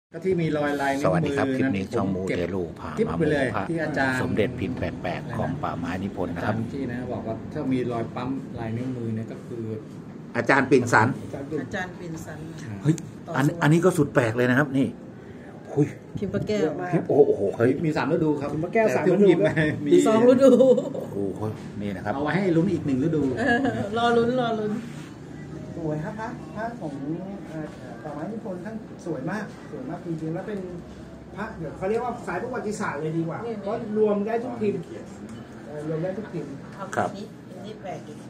ก็ที่มีรอยลายนิ้วมือสวัสดีครับคลิปนี้ช่องมูเตลูพามาโมพระสมเด็จพิมพ์แปลกๆของป่าไม้นิพนธ์นะครับที่นะบอกว่าถ้ามีรอยปั๊มลายนิ้วมือเนี่ยก็คืออาจารย์ปิ่นสันปิ่นสันเฮ้ยอันนี้ก็สุดแปลกเลยนะครับนี่คุยพิมพ์พระแก้วโอ้โหเฮ้ยมี3 ฤดูครับพิมพ์พระแก้ว3 ฤดูมี2 ฤดูโอ้โหนี่นะครับเอาไว้ให้ลุ้นอีก1 ฤดูรอลุ้นสวยครับพระของป่าไม้นิพนธ์ท่านสวยมากจริงๆแล้วเป็นพระเดี๋ยวเขาเรียกว่าสายประวัติศาสตร์เลยดีกว่าเพราะรวมได้ทุกพิมพ์รวมได้ทุกพิมพ์ครับนี่แปลกอีก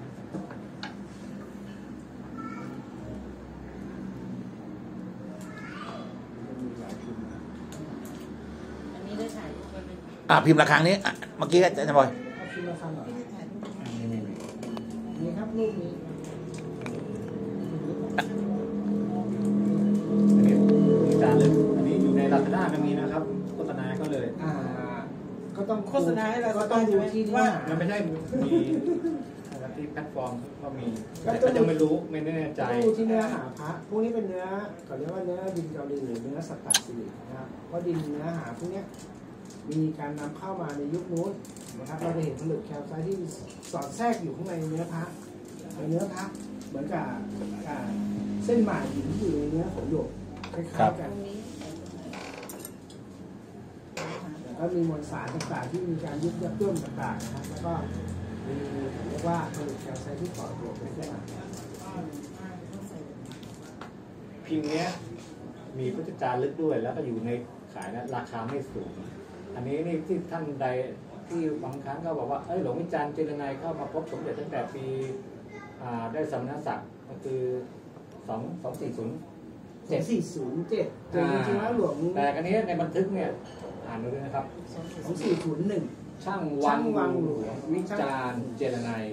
อันนี้ได้ถ่ายรูปไปพิมพ์ระฆังนี้เมื่อกี้อาจารย์บอยพิมพ์ระฆังนี่ครับรูปนี้อันนี้อยู่ในลาซาด้าก็มีนะครับโฆษณาก็เลยก็ต้องโฆษณาให้เราก็ต้องดูที่ว่ามันไม่ใช่มีที่แพลตฟอร์มก็มีก็จะไม่รู้ไม่แน่ใจดูที่เนื้อหาพระพวกนี้เป็นเนื้อเขาเรียกว่าเนื้อดินเกาหลีหรือเนื้อสัตตสิรินะครับเพราะดินเนื้อหาพวกนี้มีการนำเข้ามาในยุคนู้นนะครับเราจะเห็นผลึกแคลไซต์ที่สอดแทรกอยู่ข้างในเนื้อพระเหมือนกับเส้นหมาหินที่อยู่ในเนื้อของหยกคล้ายๆกันแล้วก็มีมวลสารต่างๆที่มีการยึดยับย่นต่างๆนะครับแล้วก็มีเรียกว่าผลึกแคลไซต์ที่ก่อตัวขึ้นมาพิมพ์นี้มีพุทธจารึกด้วยแล้วก็อยู่ในขายนะราคาไม่สูงอันนี้นี่ที่ท่านใดที่บางครั้งก็บอกว่าหลวงวิจารณ์เจริญนัยเข้ามาพบสมเด็จตั้งแต่ปีได้สมณศักดิ์ก็คือ2407 จริงๆแล้วหลวงแต่อันนี้ในบันทึกเนี่ยอ่านดูด้วยนะครับ 2401 ช่างวังหลวงวิจารณ์เจริญนัย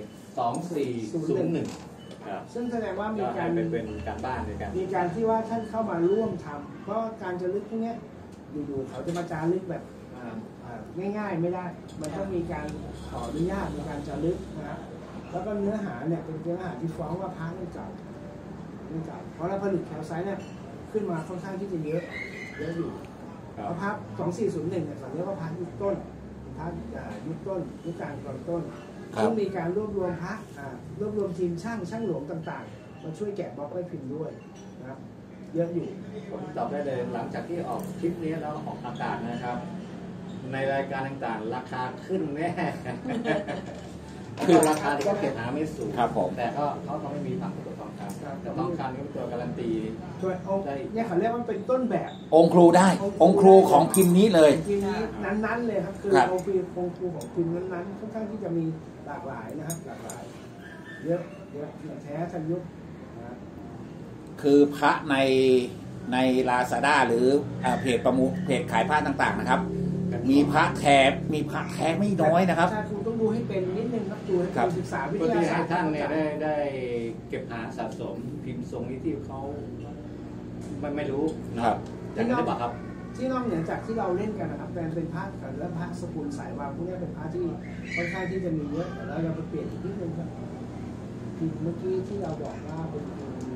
2401ครับซึ่งแสดงว่ามีการเป็นการบ้านในการมีการที่ว่าท่านเข้ามาร่วมทำเพราะการจะลึกพวกนี้อยู่ๆเขาจะมาจารึกแบบง่ายๆไม่ได้มันต้องมีการขออนุญาตในการจารึกนะครับแล้วก็เนื้อหาเนี่ยเป็นเนื้อหาที่ฟ้องว่าพระเก่าเพราะเราผลิตแคลไซต์เนี่ยขึ้นมาค่อนข้างที่จะเยอะอยู่เพราะพระ2401เนี่ยเขาเรียกว่าพระยุคต้นพระยุคต้นยุคกลางตอนต้นซึ่งมีการรวบรวมพระรวบรวมทีมช่างหลวงต่างๆมาช่วยแกะบล็อกไว้พิมพ์ด้วยนะครับเยอะอยู่ผมตอบได้เลยหลังจากที่ออกคลิปนี้แล้วออกอากาศนะครับในรายการต่างๆราคาขึ้นแน่คือราคาที่ก็เก็บหาไม่สูงครับผมแต่ก็เขาต้องไม่มีผักตัวทองคำแต่ทองคำนี่เป็นตัวการันตีตัวเนี่ยเขาเรียกว่าเป็นต้นแบบองค์ครูได้องค์ครูของพิมพ์นี้เลยพิมพ์นี้นั้นๆเลยครับคือองค์ครูของพิมพ์นั้นๆค่อนข้างที่จะมีหลากหลายนะครับหลากหลายเยอะแท้ทันยุคนะคือพระในลาซาด้าหรือเพจประมูลเพจขายผ้าต่างๆนะครับมีพระแท้ไม่น้อยนะครับใช่คุณต้องดูให้เป็นนิดนึงครับดูให้ศึกษาวิทยาศาสตร์ท่านเนี่ยได้เก็บหาสะสมพิมพ์ทรงนี้ที่เขาไม่รู้นะครับอย่างนี้บอกครับที่นอกเหนือจากที่เราเล่นกันนะครับเป็นพระและพระสกุลสายวางพวกนี้เป็นพระที่ค่อนข้างที่จะมีเยอะแล้วเราไปเปลี่ยนอีกนิดนึงครับพิมพ์เมื่อกี้ที่เราบอกว่าเป็น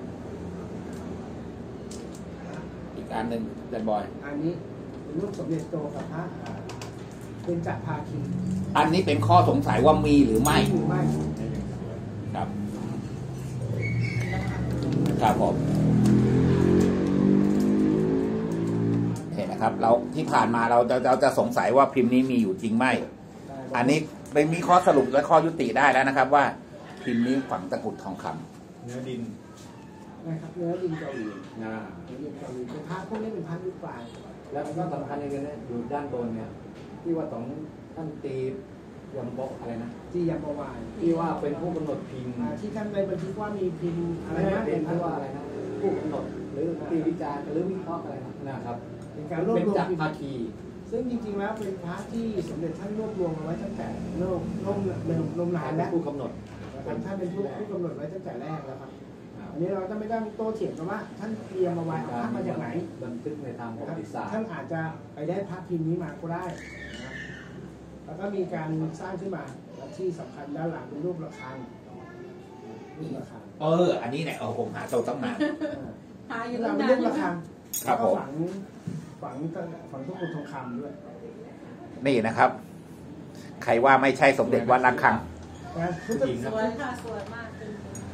อีกอันหนึ่งอาจารย์บอยอันนี้เป็นรูปสมเด็จโตกับพระเป็นจักรภาคีอันนี้เป็นข้อสงสัยว่ามีหรือไม่ครับครับผมเห็นนะครับเราที่ผ่านมาเราจะสงสัยว่าพิมพ์นี้มีอยู่จริงไหมอันนี้เป็นมีข้อสรุปและข้อยุติได้แล้วนะครับว่าพิมพ์นี้ฝังตะกุดทองคำเนื้อดินนะครับเนื้อดินเกาหลีเนื้อดินเกาหลีเป็นพระพวกนี้เป็นพระยุคปลายแล้วก็สำคัญอย่างนี้นะอยู่ด้านบนเนี่ยที่ว่าต้องท่านตียมบอกอะไรนะที่ยมประวายที่ว่าเป็นผู้กำหนดพิมพ์ที่ท่านในบันทึกว่ามีพิมพ์อะไรนะเป็นที่ว่าอะไรนะผู้กำหนดหรือตีวิจารณ์หรือวิเคราะห์อะไรนะครับเป็นการรวบรวมจากภาคีซึ่งจริงๆแล้วเป็นพระที่สมเด็จท่านรวบรวมเอาไว้ตั้งแต่ลมนานแล้วผู้กำหนดท่านเป็นผู้กำหนดไว้ตั้งแต่แรกแล้วครับอันนี้เราไม่ต้องโต้เถียงกันว่าท่านเตรียมมาไว้เอาพระมาจากไหนบันทึกในทางประวัติศาสตร์ท่านอาจจะไปได้พระพิมพ์นี้มาก็ได้นะแล้วก็มีการสร้างขึ้นมาที่สำคัญด้านหลังเป็นรูประฆังอันนี้เนี่ยผมหาตัวตั้งนานหาอยู่ตั้งนานรูประฆังครับผมฝังตะกรุดทองคำด้วยนี่นะครับ ใครว่าไม่ใช่สมเด็จวัดระฆังนะพุทธสวยค่ะสวยมากเป็น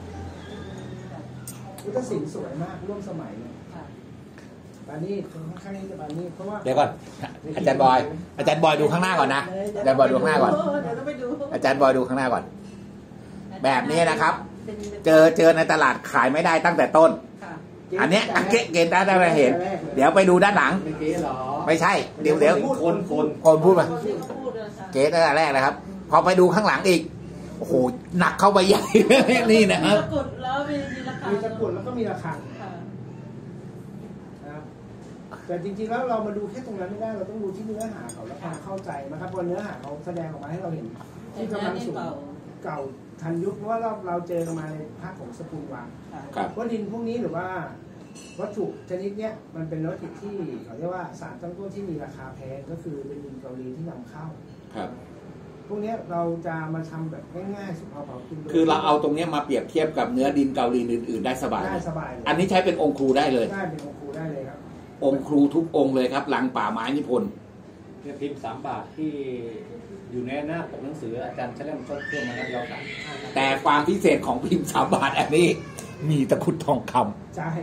พุทธศิลป์สวยมากร่วมสมัยเลยค่ะปานี่ค่อนข้างที่จะปานี่เพราะว่าเดี๋ยวก่อนอาจารย์บอยดูข้างหน้าก่อนนะอาจารย์บอยดูข้างหน้าก่อนเดี๋ยวต้องไปดูอาจารย์บอยดูข้างหน้าก่อน แบบนี้นะครับ เจอในตลาดขายไม่ได้ตั้งแต่ต้นค่ะอันเนี้ยเกณฑ์ได้เห็น เดี๋ยวไปดูด้านหลังไม่เก๋หรอไม่ใช่เดี๋ยวคนพูดมาคนที่เขาพูดเลยค่ะเกณฑ์ตั้งแต่แรกนะครับ พอไปดูข้างหลังอีกโอ้โหหนักเข้าไปใหญ่ นี่นะคมีรับตะกรุดแล้วมีราคามีตะกรุดแล้วก็มีระฆังค่ะนะครับแต่จริงๆแล้วเรามาดูแค่ตรงนั้นไม่ได้เราต้องดูที่เนื้อหาเขาแล้วความเข้าใจนะครับเพราะเนื้อหาเขาแสดงออกมาให้เราเห็นที่กำลังสูงเก่าทันยุคเพราะว่าเราเจอกันมาในภาคของสกุลวังครับว่าดินพวกนี้หรือว่าวัตถุชนิดเนี้ยมันเป็นวัตถุที่เขาเรียกว่าสารตั้งต้นที่มีราคาแพงก็คือเป็นดินเกาหลีที่นำเข้าครับพวกเนี้ยเราจะมาทำแบบง่ายๆสุภาพคุณคือเราเอาตรงเนี้ยมาเปรียบเทียบกับเนื้อดินเกาหลีอื่นๆได้สบายได้สบายเลยอันนี้ใช้เป็นองค์ครูได้เลยได้เป็นองค์ครูได้เลยครับองค์ครูทุกองค์เลยครับหลังป่าไม้นิพนธ์เนี่ยพิมพ์3 บาทที่อยู่ในหน้าปกหนังสืออาจารย์เฉลิมชดเครื่องมาแล้วเราขายแต่ความพิเศษของพิมพ์3 บาทอันนี้ มีตะกรุดทองคำใช่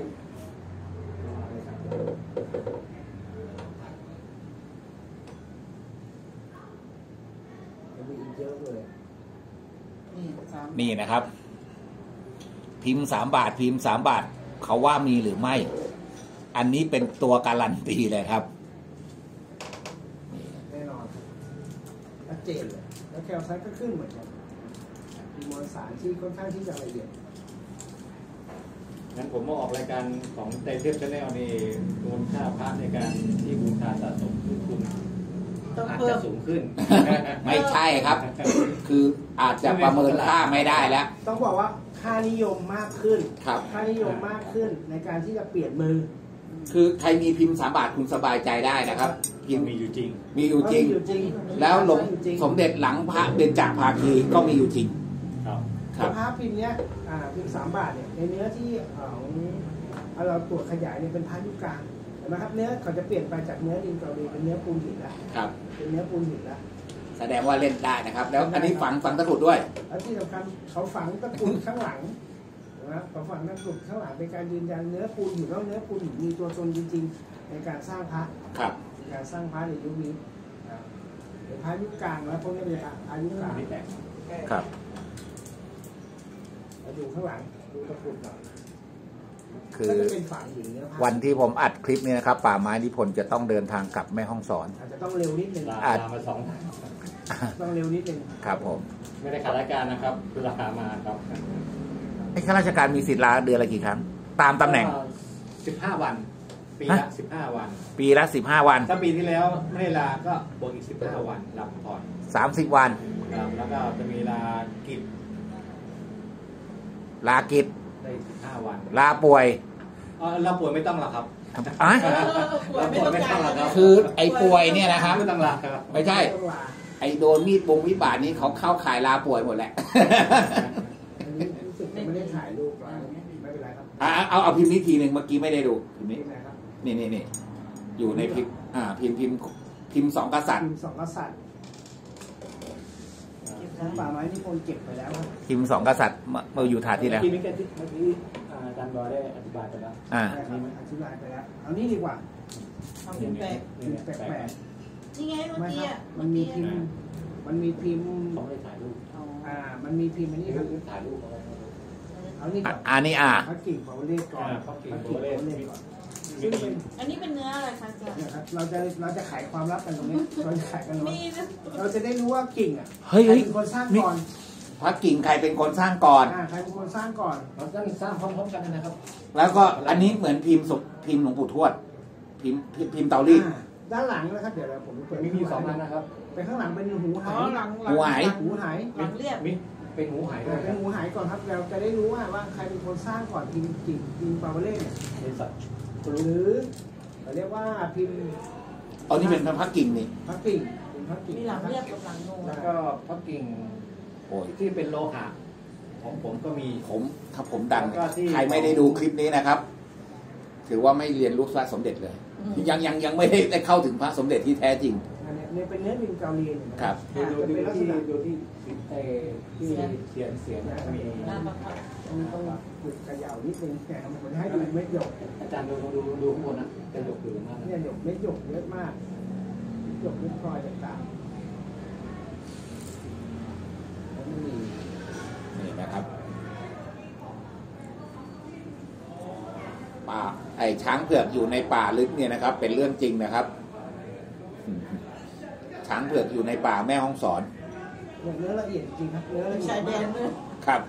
มีอีกเยอะเลยนี่สามนี่นะครับ พิมพ์3 บาทพิมพ์3 บาท เขาว่ามีหรือไม่ อันนี้เป็นตัวการันตีเลยครับแน่นอนชัดเจนเลยแล้วแคลไซต์ก็ขึ้นเหมือนกันมีมวลสารที่ค่อนข้างที่จะละเอียดงั้นผมมาออกรายการของไดเทปชาแนลนี่มูลค่าพระในการที่บูชาสะสมคือคุณต้องอาจเพิ่จะมสูงขึ้นไม่ใช่ครับ คืออาจจะประเมินค่าไม่ได้แล้วต้องบอกว่าค่านิยมมากขึ้นครับค่านิยมมากขึ้นในการที่จะเปลี่ยนมือคือใครมีพิมพ์3 บาทคุณสบายใจได้นะครับ พิมพ์มีอยู่จริงมีอยู่จริงอยู่จริงแล้วหลวงอยู่จริงสมเด็จหลังพระเบญจภาคีก็มีอยู่จริงครับครับพระพิมพ์เนี้ยพิมพ์3 บาทเนี่ยในเนื้อที่ของเราตรวจขยายเนี่ยเป็นพระยุคกลางเห็นไหมครับเนื้อเขาจะเปลี่ยนไปจากเนื้อดินเกาหลีเป็นเนื้อปูนหินแล้วครับเป็นเนื้อปูนหินแล้วแสดงว่าเล่นได้นะครับ แล้วอันนี้ฝังตะกรุดด้วยแล้วที่สำคัญเขาฝังตะกรุดข้างหลังนะครับเขาฝังตะกรุดข้างหลังเป็นการยืนยันเนื้อปูนหินแล้วเนื้อปูนหินมีตัวตนจริงๆ ในการสร้างพระครับในการสร้างพระในยุคนี้นะครับเป็นพระยุคกลางแล้วพวกนี้เป็นอายุกลางไม่แตกครับแล้วดูข้างหลังดูตะกรุดหน่อยคือก็จะเป็นฝังหินเนื้อพระวันที่ผมอัดคลิปนี้นะครับ ป่าไม้นิพนธ์จะต้องเดินทางกลับแม่ฮ่องสอนอาจจะต้องเร็วนิดนึงลามา2 ทางต้องเร็วนิดนึงครับผมไม่ได้ขาดรายการนะครับราคามาครับไอ้ข้าราชการมีสิทธิ์ลาเดือนละกี่ครั้ง ตามตำแหน่ง 15 วันปีละ15 วันปีละ15 วันถ้าปีที่แล้วไม่ได้ลาก็บวกอีก15 วันรับผ่อน 30 วันครับแล้วก็จะมีลากิจลากิจได้15 วันลาป่วยเราป่วยไม่ต้องหรอกครับอ่ะเราป่วยไม่ต้องหรอกครับคือไอ้ป่วยเนี่ยนะครับไม่ต้องลาครับไม่ใช่ต้องลาไอ้โดนมีดวิบาทนี้เขาเข้าขายลาป่วยหมดแหละอันนี้รู้สึกจะไม่ได้ถ่ายรูปไว้ไม่เป็นไรครับเอาพิมพ์นี้ทีหนึ่งเมื่อกี้ไม่ได้ดูพิมพ์นี้พิมพ์ไหนครับนี่อยู่ในพิมพ์พิมพ์ 2 กษัตริย์พิมพ์สองกษัตริย์ทั้งป่าไม้นิพนธ์เก็บไปแล้วครับพิมพ์ 2 กษัตริย์มาอยู่ถาดที่แล้วเมื่อกี้อาจารย์บอยได้อธิบายไปแล้วอ่าใช่ครับอธิบายไปแล้วเอานี่ดีกว่าทำเป็นแปลกแปลกนี่ไงๆเมื่อไม่กี้ครับอ่ะมันมีพิมพ์มันมีพิมพ์เขาไม่ได้ถ่ายรูปอ๋อมันมีพิมพ์อันนี้ครับถ่ายรูปเอาไว้เอานี่ก่อนอันนี้พระกิ่งเผาเลขก่อนพระกิ่งพระเผากิ่งเลขเผาเลขก่อนซึ่งเป็นอันนี้เป็นเนื้ออะไรคะอาจารย์เนี่ยครับเราจะขายความลับกันตรงนี้เราจะขายกันตรงมีนี้นะเราจะได้รู้ว่ากิ่งอ่ะเฮ้ยใครเป็นคนสร้างก่อนพระกิ่งใครเป็นคนสร้างก่อนใครเป็นคนสร้างก่อนเราต้องสร้างพร้อมๆกันนะครับแล้วก็อันนี้เหมือนพิมพ์หลวงปู่ทวด พิมพ์เตารีดด้านหลังนะครับเดี๋ยวผมเปิดมี2 อันนะครับไปข้างหลังเป็นหูอ๋หาอย หลังหูหายหูหายหลังเรียบมีเป็นหูหายด้วยคเป็รันบหูหายก่อนครับเราจะได้รู้ว่าใครเป็นคนสร้างก่อนพิมพ์กิ่งพิมพ์ปาวเล่เนี่ยบริษัทหรือเราเรียกว่าพิมพ์เอานี่เป็นพระกิ่งนี่พระกิ่งเป็นพระกิ่งมีหลังเรียบกับหลังนูนแล้วก็พระกิ่งโอ้ยที่เป็นโลหะของผมก็มีถ้าผมดังแล้วก็ที่ใครไม่ได้ดูคลิปนี้นะครับ ถือว่าไม่เรียนรู้พระสมเด็จเลยยังไม่ได้เข้าถึงพระสมเด็จที่แท้จริงอันนี้เนี่ยเป็นเนื้อดินเกาหลีนะครับดูที่ที่เสียงมีหน้าประทับอันนี้ต้องหยุดเขย่านิดนึงแต่มันให้ดูเม็ดหยกอาจารย์ดูข้างบนนะจะหยกอยู่มากเนี่ยหยกเม็ดหยกเยอะมากหยกเม็ดพลอยต่างๆแล้วมันมีนี่นะครับป่าไอ้ช้างเผือกอยู่ในป่าลึกเนี่ยนะครับ เป็นเรื่องจริงนะครับ ช้างเผือกอยู่ในป่าแม่ฮ่องสอนเนื้อละเอียดจริงครับเนื้อละเอียชายดแดมากนด้วยครับ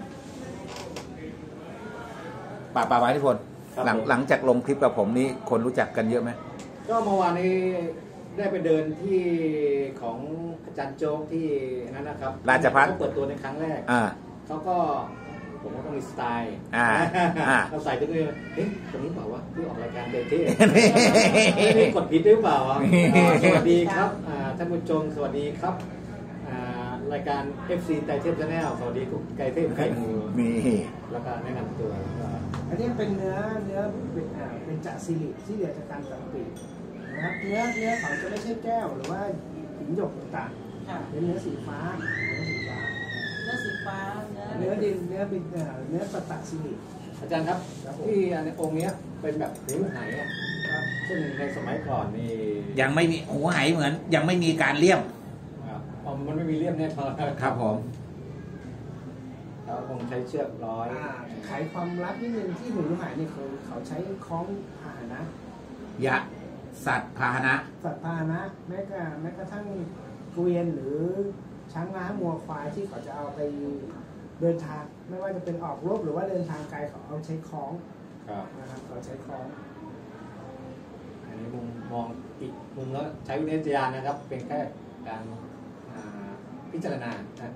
ป่าไม้ที่พลหลังจากลงคลิปกับผมนี่คนรู้จักกันเยอะไหมก็เมื่อวานนี้ได้ไปเดินที่ของอาจารย์โจ๊กที่นั้นนะครับเขาเปิดตัวในครั้งแรกเขาก็ผมก็ต้องมีสไตล์เราใส่ตัวเองเฮ้ยตรงนี้เปล่าวะที่ออกรายการเดทเท่ไม่กดผิดหรือเปล่าสวัสดีครับท่านผู้ชมสวัสดีครับรายการ FC ไตเทพชาแนลสวัสดีทุกไก่เทพไก่มือนี่แล้วก็แนะนำตัวแล้วก็อันนี้เป็นเนื้อเป็นจะซิลิที่เหลือจากการสังปีนะครับเนื้อเขาจะไม่ใช่แก้วหรือว่าหินหยกต่างค่ะๆเป็นเนื้อสีฟ้าเนื้อสีฟ้าเนื้อดินเนื้อเป็นเนื้อปะตะซิลิอาจารย์ครับที่อันองค์นี้เป็นแบบหิ้วไหอ่ะครับซึ่งในสมัยก่อนนี่ยังไม่มีหัวไหเหมือน ยังไม่มีการเลี่ยมมันไม่มีเลี่ยมแน่นอนครับผมเราคงใช้เชือกร้อยไขความลับนิดนึงที่หูหายนี่คือเขาใช้คล้องพาหนะยะสัตว์พาหนะสัตว์พาหนะแม้กระทั่งเกวียนหรือช้างม้ามัวควายที่เขาจะเอาไปเดินทางไม่ว่าจะเป็นออกรบหรือว่าเดินทางไกลเขาเอาใช้คล้องครับนะครับเขาใช้คล้องอันนี้มุมมองอีกมุมแล้วใช้วิจารณญาณนะครับ เป็นแค่การพิจารณา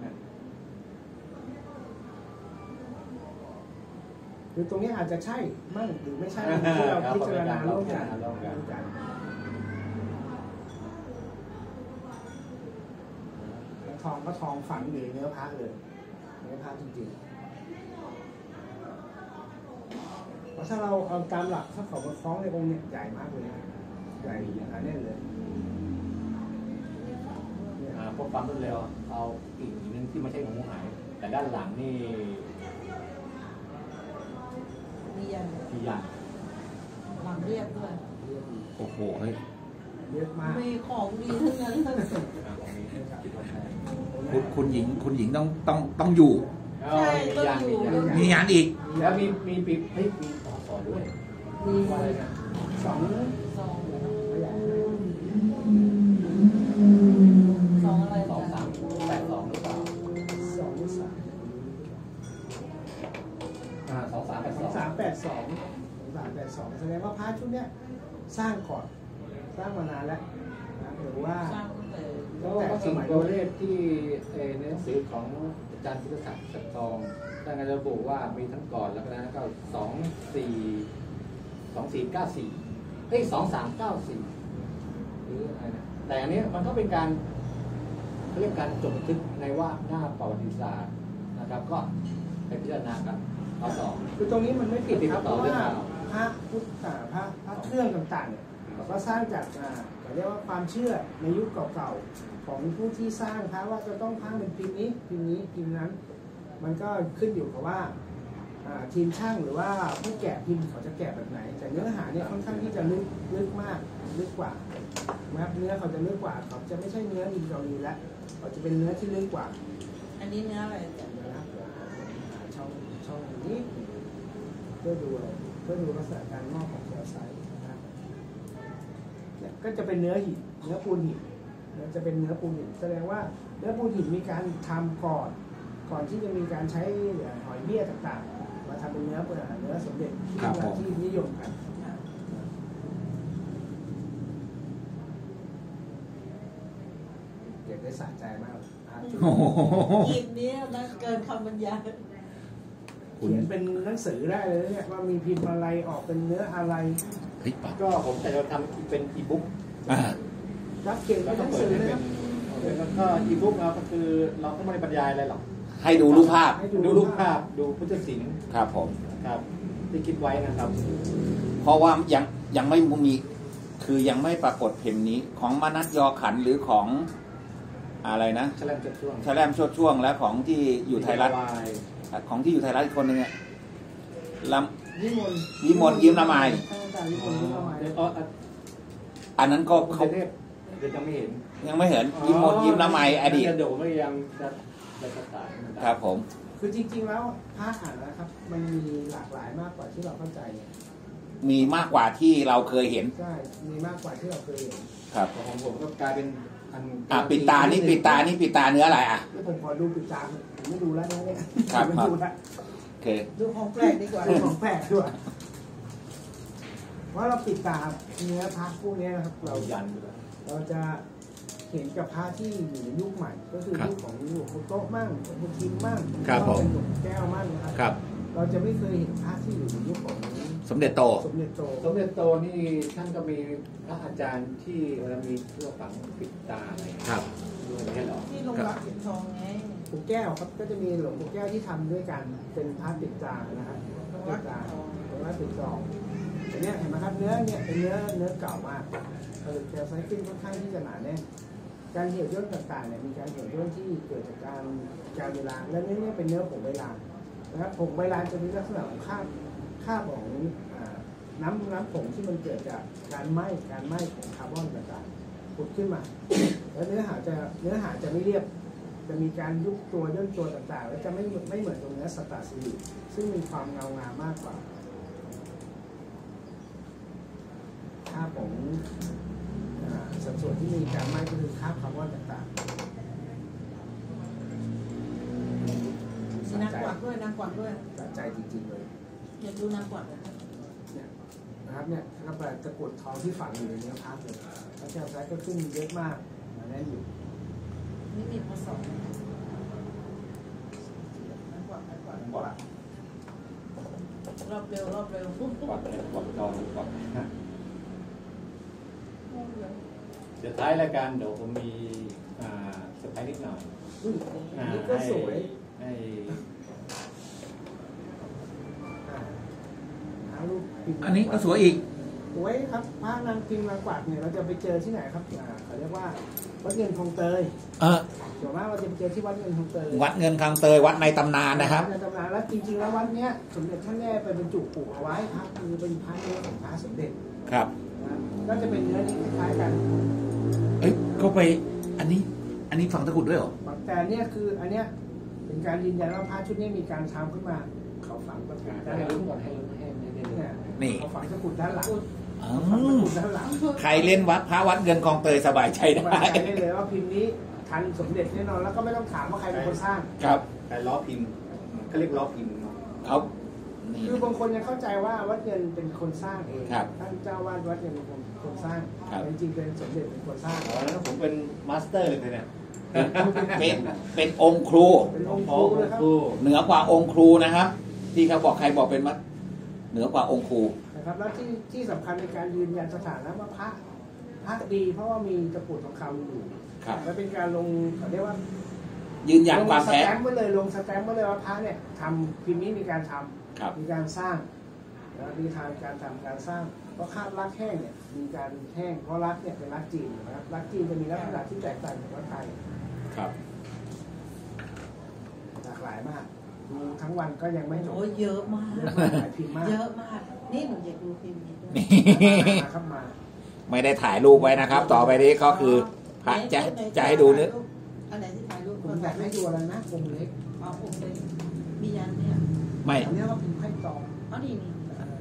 หรือตรงนี้อาจจะใช่มั่งหรือไม่ใช่ที่เราพิจารณาร่วมกันทองก็ทองฝังอยู่ในเนื้อพระเลยเนื้อพระจริงๆเพราะถ้าเราเอาตามหลักถ้าเขามาคล้องในองค์เนี่ยใหญ่มากเลยนะใหญ่อย่างนั้นเลยพวกความรวดเร็วเอาอีกนึงที่ไม่ใช่หูหาย แต่ด้านหลังนี่มียันพิยันหลังเรียบด้วยโอ้โหเฮ้ยเยอะมากมีของดีทั้งนั้นของนี้คิดว่าใช่คุณหญิงต้องอยู่มียันมีงานอีกแล้วมีปีมีต่อด้วยมีว่าอะไรนะสองสองขยายสองอะไร 2382หรือเปล่าสองสาม 2382 แสดงว่าพระชุดเนี้ยสร้างก่อนสร้างมานานแล้วนะหรือว่าสร้างตั้งแต่ก็สมัยตัวเลขที่ในหนังสือของอาจารย์พิทศักดิ์สัตย์ทองท่านระบุว่ามีทั้งก่อนแล้วก็แล้วก็2494หรืออะไรนะแต่อันนี้มันก็เป็นการเรียกการจดบันทึกในว่าหน้าประวัติศาสตร์นะครับ ก็ไปพิจารณากันเอาต่อคือตรงนี้มันไม่ผิดครับเพต่อราะเรื่องว่าราวพระพุทธพระเครื่องต่างๆเนี่ยเราก็สร้างจากเขาเรียกว่าความเชื่อในยุคเก่าๆของผู้ที่สร้างพระว่าจะต้องพระเป็นพิมพ์นี้พิมพ์นั้น มันก็ขึ้นอยู่กับว่าทีมช่างหรือว่าผู้แกะพิมพ์เขาจะแกะแบบไหน แต่เนื้อหาเนี่ยค่อนข้างที่จะลึกมากลึกกว่านะครับเนื้อเขาจะลึกกว่าเขาจะไม่ใช่เนื้อดินเกาหลีแล้วเขาจะเป็นเนื้อที่ลึกกว่าอันนี้เนื้ออะไรจ๊ะนะครับช่องนี้เพื่อดูอะไรเพื่อดูลักษณะการงอกของแคลไซต์นะครับเนี่ยก็จะเป็นเนื้อหินเนื้อปูนหินเนี่ยจะเป็นเนื้อปูนหินแสดงว่าเนื้อปูนหินมีการทำก่อนที่จะมีการใช้หอยเบี้ยต่างๆมาทำเป็นเนื้อสมเด็จที่นิยมกันเก็บได้สะใจมากหยิบนี้นะเกินคำบรรยายเขียนเป็นหนังสือได้เลยเนี่ยว่ามีพิมพ์อะไรออกเป็นเนื้ออะไรเฮ้ยปั๊บก็ผมจะทำเป็นอีบุ๊กรับเขียนแล้เป็วน ก็หนังเปิดสือให้นะเป็คน รับแล้วก็อีบุ๊กเราก็คือเราก็ไม่ได้บรรยายอะไรหรอกให้ดูรูปภาพดูรูปภาพดูพุทธศิลป์ครับผมครับที่คิดไว้นะครับเพราะว่ายังไม่มีคือยังไม่ปรากฏพิมพ์นี้ของมนัสยอขันธ์หรือของอะไรนะแฉลมจะช่วงแชลมช่วงและของที่อยู่ไทยรัฐวายของที่อยู่ไทยรัฐอีกคนนึงอะลวิมลวิมลยิ้มละไมท่านอาจารย์วิมลยิ้มละไมอันนั้นก็เขาเขาเทพเดี๋ยวจะไม่เห็นยังไม่เห็นวิมลยิ้มละไมอดีตเดี๋ยวผมพยายามจะประสานครับผมคือจริงๆแล้วพระอ่านนะครับมันมีหลากหลายมากกว่าที่เราเข้าใจมีมากกว่าที่เราเคยเห็นใช่มีมากกว่าที่เราเคยเห็นครับของผมก็กลายเป็นอันปิดตานี่ปิดตานี่ปิดตาเนื้ออะไรอ่ะที่ผมขอดูปิดตาผมไม่ดูแล้วนะเนี่ยครับไม่ดูแล้วโอเคดูของแปลกดีกว่าดูของแปลกด้วยว่าเราปิดตาเนื้อพระพวกนี้นะครับเราเรายันอยู่แล้วเราจะเห็นกับพระที่อยู่ในยุคใหม่ ก็คือครับยุคของหลวงปู่โต๊ะมั่งหลวงปู่ทิมมั่งครับผมเป็นหลวงปู่แก้วมั่งนะครับครับเราจะไม่เคยเห็นพระที่อยู่ในยุคของสมเด็จโตสมเด็จโตสมเด็จโตนี่ท่านก็มีพระอาจารย์ที่เวลามีเพื่อฝังปิดตาอะไรครับด้วยไม่ใช่หรอที่ลงรักเห็นทองไงปู่แก้วครับก็จะมีหลวงปู่แก้วที่ทำด้วยกันเป็นพระปิดตานะครับลงปิรัดกตาเห็นทองตรงนั้นปิดจองอันเนี้ยเห็นไหมครับเนื้อเนี่ยเป็นเนื้อเก่ามากแคลไซซิ่งค่อนข้างที่จะหนาแน่นการเหี่ยวย่นต่างๆเนี่ยมีการเหี่ยวย่นที่เกิดจากการเวลาและเนื้อเนี่ยเป็นเนื้อผงใบลานนะครับผงใบลานจะมีลักษณะของคราบของน้ำผงที่มันเกิดจากการไหม้ของคาร์บอนต่างๆผุดขึ้นมาแล้วเนื้อหาจะไม่เรียบจะมีการยุบตัวย่นตัวต่างๆ แล้วจะไม่เหมือนตรงเนื้อสตาร์ซิลิซึ่งมีความเงางามมากกว่าคราบของสัดส่วนที่มีการไหม้ก็คือคราบคาร์บอนต่างๆมีนางกวักด้วยนางกวักด้วยสะใจจริงๆเลยอยากดูนางกวักเลยครับเนี่ยนะครับเนี่ยก็แปลตะกรุดทองที่ฝังอยู่ในเนื้อพระเลยแล้วแก้วซ้ายก็ขึ้นเยอะมากมาแน่นอยู่นี่มีพศนางกวักนางกวักบอกรอบเร็วรอบเร็วปุ๊บปุ๊บบอกจองบอกเดี๋ยวท้ายรายการเดี๋ยวผมมีเซอร์ไพรส์นิดหน่อยอุ้ยอันนี้ก็สวยให้หารูปพิมพ์อันนี้ก็สวยอีกสวยครับพระนางพิมพ์นางกวักเนี่ยเราจะไปเจอที่ไหนครับเขาเรียกว่าวัดเงินคลองเตยส่วนมากเราจะไปเจอที่วัดเงินคลองเตยวัดเงินคลังเตยวัดในตำนานนะครับในตำนานแล้วจริงๆแล้ววัดเนี้ยสมเด็จท่านแน่ไปบรรจุปลูกเอาไว้พระคือเป็นพระเนื้อของพระสมเด็จครับนะก็จะเป็นเนื้อนี้คล้ายๆกันเอ้ยก็ไปอันนี้ฝังตะกรุดด้วยเหรอแต่เนี่ยคืออันเนี้ยเป็นการยืนยันว่าพระชุดนี้มีการทำขึ้นมาเขาฝังตะกรุดด้านหให้ลังลุ้นก่อนให้ลุ้นให้ลุ้นเนี่ยนี่เขาฝังตะกรุดด้านหลังอ๋อฝังตะกรุดด้านหลังใครเล่นวัดพระวัดเงินคลองเตยสบายใจสบาได้ยใจได้เลยว่าพิมพ์นี้ทันสมเด็จแน่นอนแล้วก็ไม่ต้องถามว่าใครเป็นคนสร้างครับแต่ล้อพิมพ์เขาเรียกล้อพิมพ์เนาะเขานี่คือบางคนยังเข้าใจว่าวัดเงินเป็นคนสร้างเองครับท่านเจ้าวาดวัดเงินเป็นคนสร้างครับแต่จริงๆเป็นสมเด็จเป็นคนสร้างอ๋อแล้วผมเป็นมาสเตอร์เลยเนี่ยเป็นองค์ครูเป็นองค์ครูนะครับเหนือกว่าองค์ครูนะครับ ที่เขาบอกใครบอกเป็นวัดเหนือกว่าองค์ครูนะครับแล้วที่สำคัญในการยืนยันสถานะว่าพระดีเพราะว่ามีตะกรุดทองคำอยู่ครับและเป็นการลงเขาเรียกว่ายืนยันความสแท้แตมป์ไว้เลยลงสแตมป์ไว้เลยว่าพระเนี่ยทำพิมพ์นี้มีการทำครับมีการสร้างแล้วมีทางการทำการสร้างเพราะคาบรักแห้งเนี่ยมีการแห้งเพราะรักเนี่ยเป็นรักจีนนะครับรักจีนจะมีลักษณะที่แตกต่างจากรักไทยครับหลากหลายมากดูทั้งวันก็ยังไม่จบโอ้ยเยอะมากเยอะมากหลายพิมพ์มากเยอะมาก นี่หนูอยากดูพิมพ์นี้ด้วยมาครับมาไม่ได้ถ่ายรูปไว้นะครับ ต่อไปนี้ก็คือพระจะให้ดูเนื้ออันไหนที่ถ่ายรูปผมอยากให้ดูอะไรนะองค์เล็กเอาผมเลยมียันเนี่ยไม่อันนี้ก็พิมพ์ไพ่ตองเอานี่นี่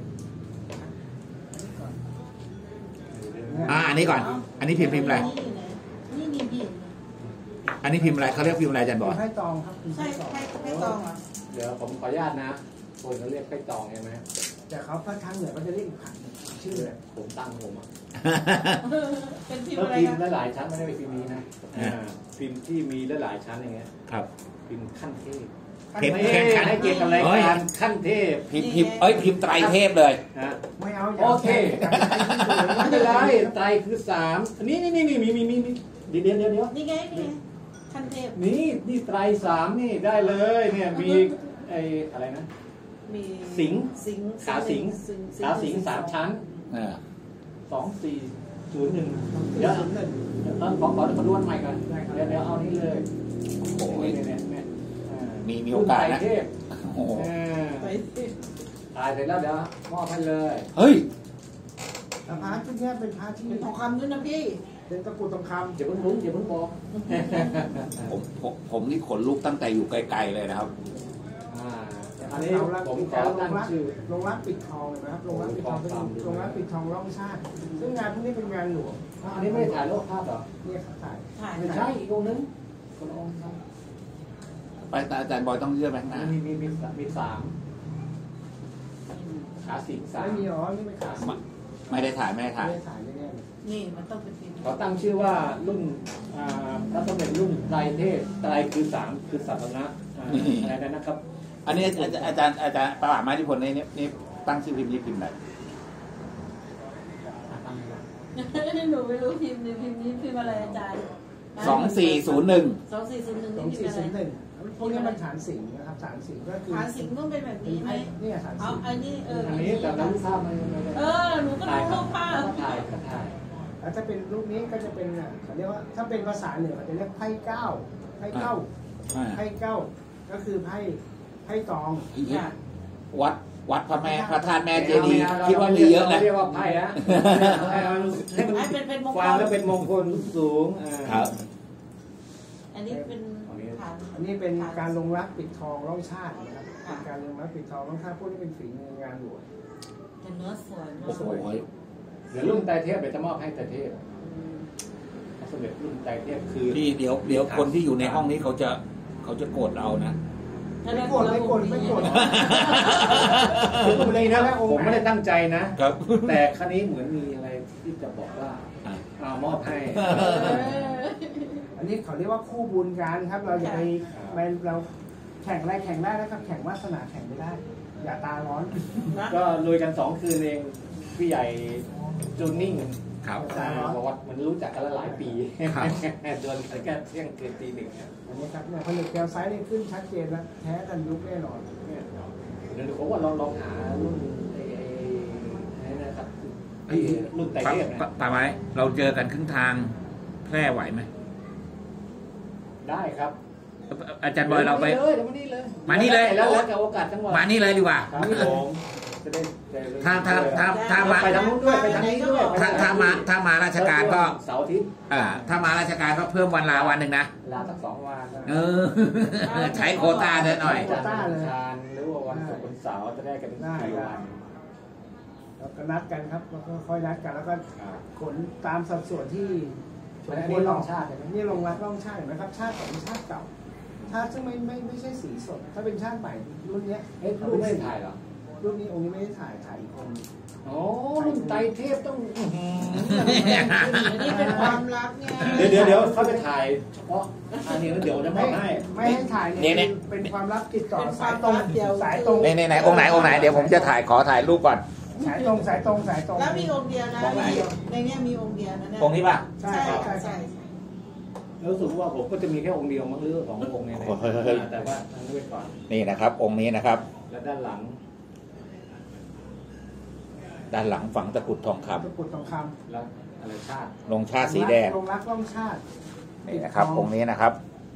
อันนี้ก่อน อันนี้พิมพ์อะไรนี่นี่นี่อันนี้พิมพ์อะไรเขาเรียกพิมพ์อะไรอาจารย์บพิอมกพ์ไพ่ตองครับพิมพ์ใช่ไพ่ตองใช่ตองอ่ะเดี๋ยวผมขออนุญาตนะคนเขาเรียกไข่ตองใช่ไหมแต่เขาพระทางเหนือก็จะเรียกอีกผันหนึ่งชื่อเลยผมตั้งผมอ่ะเป็นพิมพ์ก็อะไรพิมพ์คะหลายๆชั้นไม่ได้เป็นพิมพ์นี้นะพิมพ์ที่มีหลายๆชั้นอย่างเงี้ยครับพิมพ์ขั้นเทพเทพไม่ให้เกียรติกับรายการขั้นเทพพิมพ์พิมพ์ไตรเทพเลยนะไม่เอาโอเคไม่เป็นไรไตรคือสามนี่มีเดี๋ยวนี่ไงนี่ไงขั้นเทพนี่ไตรสามนี่ได้เลยเนี่ยมีไอ้อะไรนะมีสิงห์สิงห์ขาสิงห์สามชั้นอ่า 2 4 01เดี๋ยวต้องขอล้วนใหม่ก่อนเดี๋ยวเอานี่เลยโอ้ยเนี่ยมีโอกาสนะเทพโอ้โหไปสิตายเสร็จแล้วเดี๋ยวมอบให้เลยเฮ้ยแต่พระชุดเนี้ยเป็นพระที่เป็นทองคำด้วยนะพี่เป็นตะกรุดทองคอย่าเพิ่งรู้อย่าเพิ่งบอกผมนี่ขนลุกตั้งแต่อยู่ไกลๆเลยนะครับำอันนี้เรารักผมปิดขทอองตั้งชื่อลงรักปิดทองเลยนะครับลงรักปิดทองเป็นลงรักปิดทองร่องชาติ ซึ่งงานพวกนี้เป็นงานหลวงอันนี้ไม่ได้ถ่ายรูปภาพเหรอเนี่ยครับถ่ายถ่ายไม่ใช่อีกองค์นึงคนละองค์ครับไปแต่อาจารย์บอยต้องเลื่อนไปข้างหน้ามีสามขาสิงสามไม่มีอ๋อนี่ไม่ขาดไม่ได้ถ่ายไม่ได้ถ่ายไม่ได้ถ่ายแน่ๆเลยนี่มันต้องเป็นฟิล์มเขาตั้งชื่อว่ารุ่นพระสมเด็จรุ่นไตรเทพไตรคือสามคือสัตนะอะไรนั่นนะครับอันนี้อาจารย์ประวัติไม้ที่ผลนี่ตั้งชื่อพิมพ์นี้พิมพ์ไหนหนูไม่รู้พิมพ์นี้พิมพ์อะไรอาจารย์ 2401 2401 สนี่องพิสี่มพ์ศูอะไรนย์หนึ่งพวกนี้มันฐานสิงห์นะครับฐานสิงห์ก็คือหาสิงต้องเป็นแบบนี้ไหมเนี่ยฐานเอาสิงห์อันนี้อันนี้แต่ละรูปภาพมันหนูก็รู้รูปภาพถ่ายแล้วถ้าเป็นรูปนี้ก็จะเป็นเขาเรียกว่าถ้าเป็นภาษาเหนือเขาจะเรียกไพ่เก้าไพ่เก้าไพ่เก้าก็คือไพ่ตองวัดพระแม่พระธาตุแม่เจดีย์คิดว่ามีเยอะนะเรียกว่าไพ่นะให้มันเป็นมงคฟังลแล้วเป็นมงคลสูงครับอันนี้เป็นฐานอันนี้เป็นการลงรักปิดทองร่องชาตินะครับเป็นการลงรักปิดทองร่องชาติพวกนี้เป็นฝีมืองานหลวงแต่เนื้อสวยมาโอ้โหกเดี๋ยวรุ่นไตรเทพเดี๋ยวจะมอบให้ไตรเทพพระสมเด็จรุ่นไตรเทพคือพี่เดี๋ยวคนที่อยู่ในห้องนี้เขาจะโกรธเรานะไม่โกรธไม่โกรธไม่โกรธผมเลยนะผมไม่ได้ตั้งใจนะครับแต่ครั้นี้เหมือนมีอะไรที่จะบอกว่าเอามอบให้อันนี้เขาเรียกว่าคู่บุญกันครับ เราอย่าไปเราแข่งได้นะครับ แข่งวาสนาแข่งไม่ได้ อย่าตาร้อนก็ลุยกัน2 คืนเองพี่ใหญ่จูนนิ่งครับบอกว่ามันรู้จักกันแล้วหลายปีครับโดนแค่เที่ยงคืนตี 1เนี่ยอันนี้ครับเนี่ยผลึกแก้วซ้ายนี่ขึ้นชัดเจนแล้วแท้กันยุคแน่นอนเดี๋ยวผมว่าลองหารุ่นไอ้นะครับรุ่นไตรเทพนะป่าไม้เราเจอกันครึ่งทางแพร่ไหวไหมได้ครับอาจารย์บอยเราไปเดี๋ยวมานี่เลยมานี่เลยแล้วกับโอกาสจังหวะมานี่เลยดีกว่าครับผมจะได้ถ้ามาไปทางนู้นด้วยไปทางนี้ด้วยถ้ามาราชการก็เสาร์อาทิตย์ถ้ามาราชการก็เพิ่มวันลาวันหนึ่งนะลาสัก2 วันใช้โควต้าเดินหน่อยจันทร์อังคารหรือว่าวันศุกร์วันเสาร์จะได้กัน4 วันแล้วก็นัดกันครับแล้วก็ค่อยนัดกันแล้วก็ขนตามสัดส่วนที่อันนี้ลองชาติใช่ไหมนี่ลงรักล่องชาติเห็นไหมครับชาติของชาติเก่า ชาติซึ่งไม่ใช่สีสด ถ้าเป็นชาติใหม่รุ่นเนี้ยเอ๊ะรุ่นไม่ถ่ายเหรอรุ่นนี้องค์นี้ไม่ได้ถ่ายอีกองค์โอ้รุ่นไตรเทพต้องอันนี้เป็นความลับไงเดี๋ยวเขาไปถ่ายเฉพาะอันนี้แล้วเดี๋ยวจะมอบให้ไม่ให้ถ่ายเนี่ยเนี่ยเป็นความลับติดต่อเป็นคสาวาย มตรงลับเดียวสายตรงไหนองค์ไหนเดี๋ยวผมจะขอถ่ายรูปก่อนสายตรงสายตรงสายตรงแล้วมีองค์เดียวนะองค์ไหนในเนี้ยมีองค์เดียวนะเนี่ยองค์นี้ป่ะใช่ใช่ใช่ใช่รู้สึกว่าผมก็จะมีแค่องค์เดียวมั้งหรือ2 องค์เนี่ยแต่ว่าทางนี้ไปก่อนนี่นะครับ องค์นี้นะครับแล้วด้านหลังด้านหลังฝังตะกรุดทองคตะกรุดทองคแล้วอะไรชาติำลงชาำติสีแดงลงรักล่องชาตินี่นะครับ องค์นี้นะครับ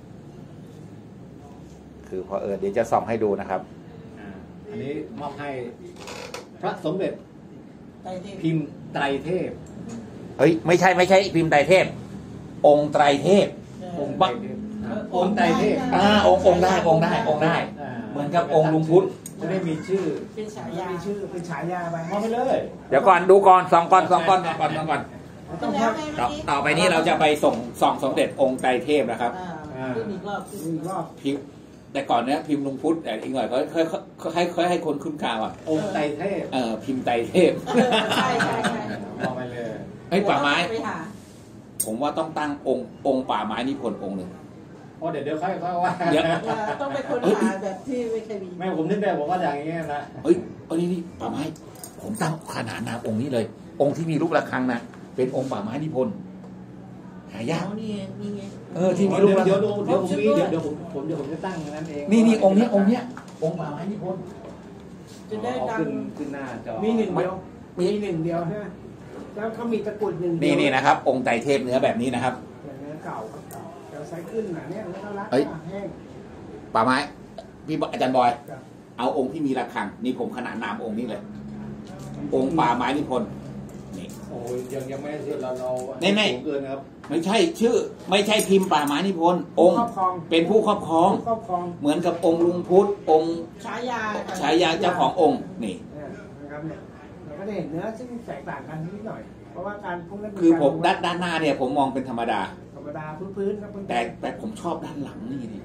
คือพอเดี๋ยวจะส่องให้ดูนะครับอันนี้มอบให้พระสมเด็จไตรเทพพิมพ์ไตรเทพเฮ้ยไม่ใช่พิมพ์ไตรเทพ องค์ไตรเทพองค์ไตรเทพองค์ไตรเทพองค์ได้เหมือนกับองค์ลุงพุทธจะได้มีชื่อเป็นฉาจะยามีชื่อเป็นฉายาไปมอบไปเลยเดี๋ยวก่อนดูก่อนส่องก่อนต้องแล้วไงต้เมื่ออง กี้ต่อไปนี้เราจะไปส่องสมเด็จองค์ไตรเทพนะครับขึ้นอีกรอบมีอีกรอบพิมพ์แต่ก่อนเนี้ยพิมพ์ลุงพุทธแต่อีกหน่อยก็ค่อยให้คนคุ้นกาวอ่ะองค์ไตรเทพพิมพ์ไตรเทพใช่ใช่ใช่มอบไปเลยเฮ้ยป่าไม้ไปหาผมว่าต้องตั้งองค์ป่าไม้นิพนธ์องค์หนึ่งอ๋อเดี๋ยวค่อยว่าเดี๋ยวต้องไปค้นหาแบบที่ไม่เคยมีแม่ผมนึกได้ผมว่าอย่างนี้นะเฮ้ยนี่ป่าไม้ ผมตั้งขนาดนาองค์นี้เลย องค์ที่มีรูประฆังนะเป็นองค์ป่าไม้นิพนธ์หายากนี่ไงที่มีรูประฆังเดี๋ยวผมจะตั้งนั้นเองนี่องค์เนี้ยองค์ป่าไม้นิพนธ์จะได้ดังขึ้นหน้าจอมีหนึ่งเดียวใช่ไหมแล้วเขามีตะกรุดหนึ่งนี่นะครับ องค์ไตรเทพเนื้อแบบนี้นะครับเนื้อเก่าครับเก่าเดี๋ยวไซส์ขึ้นนะเนี่ยแล้วก็รักเฮ้ยแห้งป่าไม้พี่อาจารย์บอยครับเอาองค์ที่มีระฆังนี่ผมขนานนามองค์นี้เลย องค์ป่าไม้นิพนธ์นี่โอ้ยยังไม่ได้ชื่อเราไม่สูงเกินครับไม่ใช่ชื่อ ไม่ใช่พิมพ์ป่าไม้นิพนธ์องค์ครอบครองเป็นผู้ครอบครองผู้ครอบครองเหมือนกับองค์ลุงพุทธองค์ฉายาฉายาเจ้าขององค์นี่เนี่ยนะครับเนี่ยเราก็จะเห็นเนื้อซึ่งแตกต่างกันนิดหน่อย เพราะว่าการพวกนั้นคือผมด้านหน้าเนี่ยผมมองเป็นธรรมดาธรรมดาพื้นๆครับแต่ผมชอบด้านหลังนี่นี่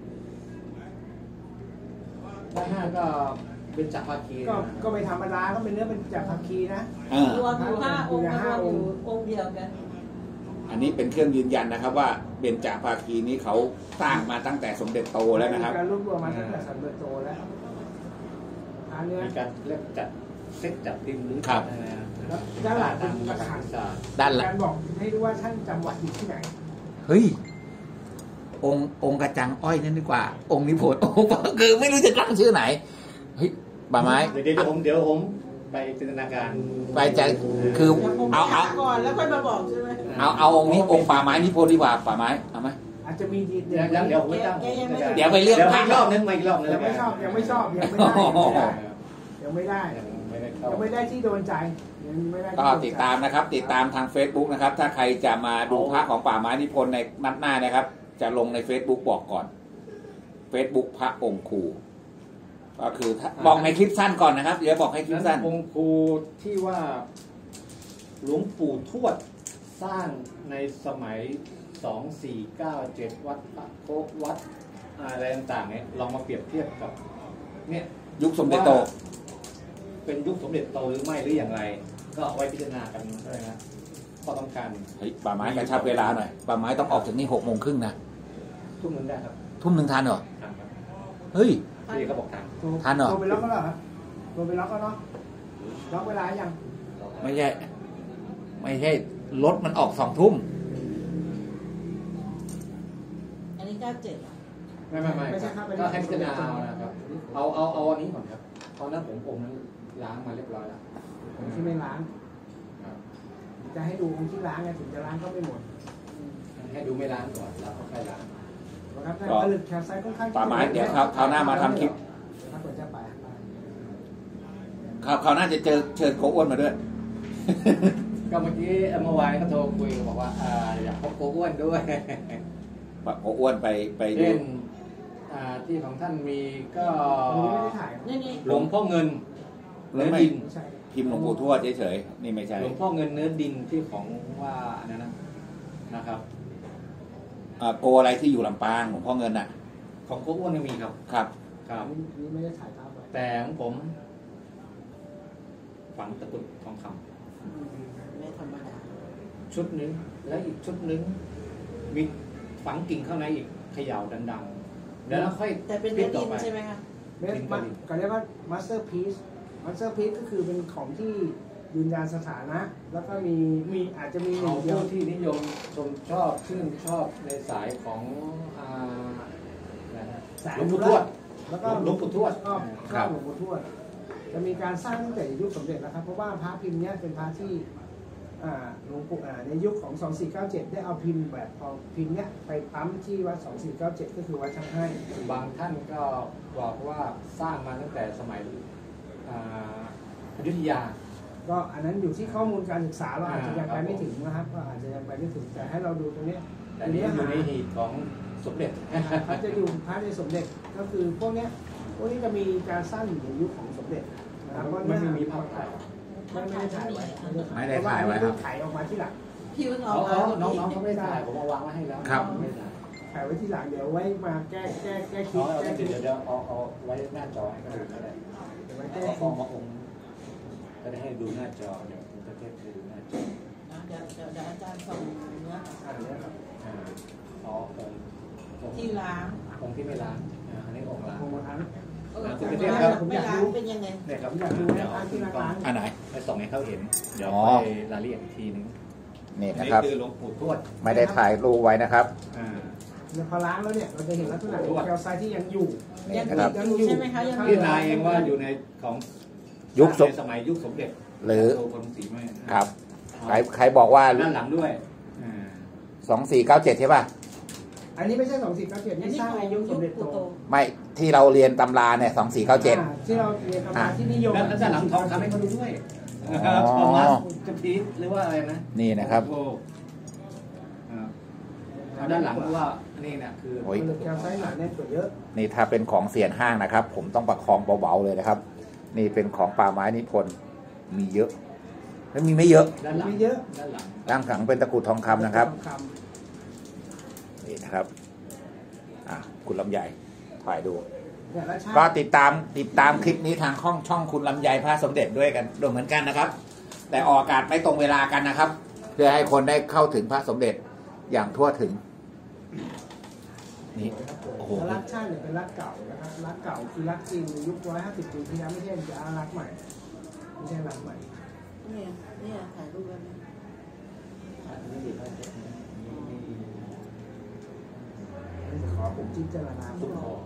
ด้านหน้าก็เป็นจักรภาคีก็ไม่ธรรมดาก็เป็นเนื้อเป็นจากผักคีนะเออรวมอยู่5 องค์รวมอยู่องค์เดียวกันอันนี้เป็นเครื่องยืนยันนะครับ ว่าเบญจภาคีนี้เขาสร้างมาตั้งแต่สมเด็จโตแล้วนะครับการรวบรวมมาตั้งแต่สมเด็จโตแล้วอันเนี้ยมีการเรียกจัดเซตจัดพิมพ์หรือครับอะไรนะแล้วด้านหลังเป็นตามระฆังศาสตร์ด้านหลังการบอกให้รู้ว่าท่านจำวัดอยู่ที่ไหนเฮ้ยองค์กระจังอ้อยนั่นดีกว่า องค์นิพนธ์องค์คือไม่รู้จะตั้งชื่อไหนเฮ้ยป่าไม้เดี๋ยวผมไปจินตนาการไปใจคือเดี๋ยวผมเอาหาก่อนแล้วค่อยมาบอกใช่ไหมเอาองค์นี้องค์ป่าไม้นิพนธ์ดีกว่าป่าไม้เอาไหมอาจจะมีดีเดี๋ยวผมไม่ตั้งเดี๋ยวไปเลือกมาอีกรอบนึงมาอีกรอบนึงยังไม่ชอบยังไม่ได้ยังไม่ได้ที่โดนใจยังไม่ได้ก็ติดตามนะครับ ติดตามทาง Facebook นะครับ ถ้าใครจะมาดูพระของป่าไม้นิพนธ์ในนัดหน้านะครับ จะลงใน Facebook บอกก่อน Facebook พระองค์ครูก็คือบอกในคลิปสั้นก่อนนะครับเดี๋ยวบอกให้คลิปสั้นองค์ครูที่ว่าหลวงปู่ทวดสร้างในสมัย 2497 วัดพระโควัดอะไรต่างๆเนี่ยลองมาเปรียบเทียบกับเนี่ยยุคสมเด็จโตว่าเป็นยุคสมเด็จโตหรือไม่หรืออย่างไร ก็เอาไว้พิจารณากันด้วยนะข้อต้องการเฮ้ยป่าไม้กระชับเวลาหน่อยป่าไม้ต้องออกจากนี่6:30นะทุ่มนึงได้ครับ 1:00 ทันเหรอทำครับเฮ้ยพี่เขาบอกททันเหรอโทรไปล็อกก็แล้วครับโทรไปล็อกก็เนาะล็อกเวลายังำไม่ใช่รถมันออก2:00 อันนี้97 ไม่ใช่ครับก็ให้พิจารณาเอานะครับเอาอันนี้ก่อนครับเพราะนั้นผมนั้นล้างมาเรียบร้อยแล้วองค์ที่ไม่ล้างครับจะให้ดูองค์ที่ล้างไงถึงจะล้างก็ไม่หมดให้ดูไม่ล้างก่อนแล้วค่อยล้างนะครับแต่ผลึกแคลไซต์ค่อนข้างป่าไม้เดี๋ยวคราวหน้ามาทำคลิปถ้าเปิดจะไปคราวหน้าจะเชิญโคอ้วนมาด้วยก็เมื่อกี้เมื่อวานก็โทรคุยบอกว่าอยากพบโกอ้วนด้วยโคอ้วนไปดูเช่นที่ของท่านมีก็อันนี้ไม่ได้ถ่ายนี่หลวงพ่อเงินแล้เนื้วอไม่ดินไม่ใช่พิมพ์หลวงปู่ทวดเฉยๆนี่ไม่ใช่หลวงพ่อเงินเนื้อดินที่ของว่าอันนั้นนะครับโกอะไรที่อยู่ลำปางหลวงพ่อเงินน่ะของโกอ้วนก็มีครับครับครับอันนี้ไม่ได้ถ่ายภาพไว้แต่ของผมฝังตะกรุดทองคำไม่ธรรมดาชุดหนึงแล้วอีกชุดหนึงมีฝังกิ่งข้างในอีกเขย่าดังๆแล้วค่อยแต่เป็นเนื้อดินใช่ไหมคะมันก็เรียกว่า masterpiece masterpiece ก็คือเป็นของที่ยืนยันสถานะ แล้วก็มีอาจจะมีหนึ่เขางเดียวผู้ที่นิยมชมชอบชื่นชอบในสายของอะไรนะสายหลวงปู่ทวดแล้วก็หลวงปู่ทวดชอบหลวงปู่ทวด จะมีการสร้างตั้งแต่ยุคสมเด็จนะครับ เพราะว่าพระพิมพ์เนี้ยเป็นพระที่หลวงปู่ในยุคของ 2497 ได้เอาพิมพ์แบบพอพิมพ์เนี้ยไปปั๊มที่วัด 2497 ก็คือวัดช่างให้บางท่านก็บอกว่าสร้างมาตั้งแต่สมัยอยุธยาก็อันนั้นอยู่ที่ข้อมูลการศึกษาเราอาจจะยังไปไม่ถึงนะครับก็อาจจะยังไปไม่ถึงแต่ให้เราดูตรงเนี้ยแต่นี่อยู่ในหีบของสมเด็จพระจะอยู่พระในสมเด็จก็คือพวกนี้จะมีการสร้างอยู่ในยุคของสมเด็จนะครับเพราะไม่มีภาพถ่ายไม่ได้ถ่ายไว้ไม่ได้ถ่ายไว้ครับถ่ายออกมาที่หลังพี่มันออกเขามาน้องเขาไม่ได้ถ่ายผมเอาวางไว้ให้แล้วครับไม่ได้ถ่ายไว้ที่หลังเดี๋ยวไว้มาแก้คลิเขาปแก้คลิปเดี๋ยวเอาไว้หน้าจอให้ก็ได้เดี๋ยวไว้ก็แก้คฟ้ลิองปมาองค์ก็ได้ให้ดูหน้าจอเดี๋ยวผมจะเทศให้ดูหน้าจอเดี๋ยวอาจารย์ส่งเนื้ออันนี้ครับอ๋อองค์ที่ล้างองค์ที่ไม่ล้างอันนี้องค์ล้างโมทันไม่ล้างเป็นยังไงเนี่ยครับผมอยากดูเดี๋ยวนะเอาที่ขึ้นร้านก่อนอันไหนไปส่องให้เขาเห็น เดี๋ยวอ๋อไปรายละเอียดอีกทีนึงนี่อันนะนี้ครับคือหลวงปู่ทวดไม่ได้ถ่ายรูปไว้นะครับเนี่ยพอล้างแล้วเนี่ยเราจะเห็นลักษณะของแคลไซต์ที่ยังอยู่นี่ยังนะครับอยู่ใช่ไหมคะยังพี่นายเองว่าอยู่ในของยุคในสมัยยุคสมเด็จหรือโตคนสีแม่ครับทใครบอกว่าด้านหลังด้วย 2497ใช่ป่ะอันนี้ไม่ใช่2497 อันนี่นี้สร้างขอในงยุยุคคสมเด็จปูโตโตไม่ที่เราเรียนตำราเนี่ย2497 ที่เราเรียนตำราที่นิยมแล้วด้านหลังทองคำให้เขาดูด้วยอ๋อทองมัสจะพีชหรือว่าอะไรนะนี่นะครับโอ้ด้านหลังว่านี่เนี่ยคือโอ้ยแคลไซต์หนาแน่นกว่าเยอะนี่ถ้าเป็นของเสียนห้างนะครับ ผมต้องประคองเบาๆเลยนะครับ นี่เป็นของป่าไม้นิพนธ์มีเยอะแล้วมีไม่เยอะด้านหลังมีเยอะด้านหลังด้านหลังเป็นตะกรุดทองคำนะครับทองคนี่นะครับคุณลำไยถ่ายดูำเนี่ยแล้วชาก็ติติดตามคลิปนี้ทางช่องคุณลำไยพระสมเด็จด้วยกันด้วยเหมือนกันนะครับ แต่ออกอากาศไม่ตรงเวลากันนะครับ เพื่อให้คนได้เข้าถึงพระสมเด็จอย่างทั่วถึงนี่โอ้โหรักชาติเนี่ยเป็นรักเก่านะครับรักเก่าคือรักจริงยุค150 ปีที่แล้วไม่ใช่รักใหม่ไม่ใช่รักใหม่เนี่ยถ่ายรูปไว้ไหมขอผมพิจารณาสุดคอ